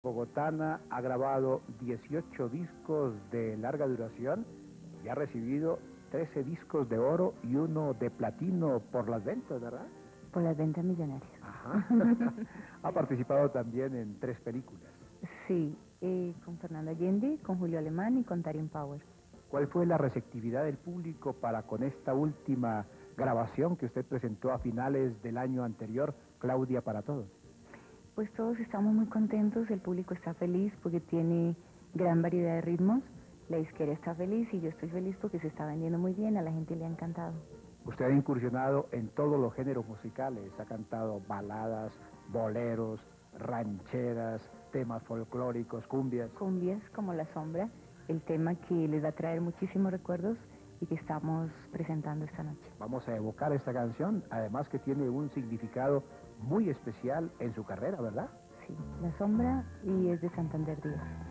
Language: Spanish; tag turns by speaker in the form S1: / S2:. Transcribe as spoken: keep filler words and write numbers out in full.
S1: Bogotana ha grabado dieciocho discos de larga duración y ha recibido trece discos de oro y uno de platino por las ventas, ¿verdad?
S2: Por las ventas millonarias.
S1: Ajá. Ha participado también en tres películas.
S2: Sí, eh, con Fernando Allende, con Julio Alemán y con Taryn Power.
S1: ¿Cuál fue la receptividad del público para con esta última grabación que usted presentó a finales del año anterior, Claudia para Todos?
S2: Pues todos estamos muy contentos, el público está feliz porque tiene gran variedad de ritmos, la disquera está feliz y yo estoy feliz porque se está vendiendo muy bien, a la gente le ha encantado.
S1: Usted ha incursionado en todos los géneros musicales, ha cantado baladas, boleros, rancheras, temas folclóricos, cumbias.
S2: Cumbias como La Sombra, el tema que les va a traer muchísimos recuerdos y que estamos presentando esta noche.
S1: Vamos a evocar esta canción, además que tiene un significado muy especial en su carrera, ¿verdad?
S2: Sí, La Sombra y es de Santander Díaz.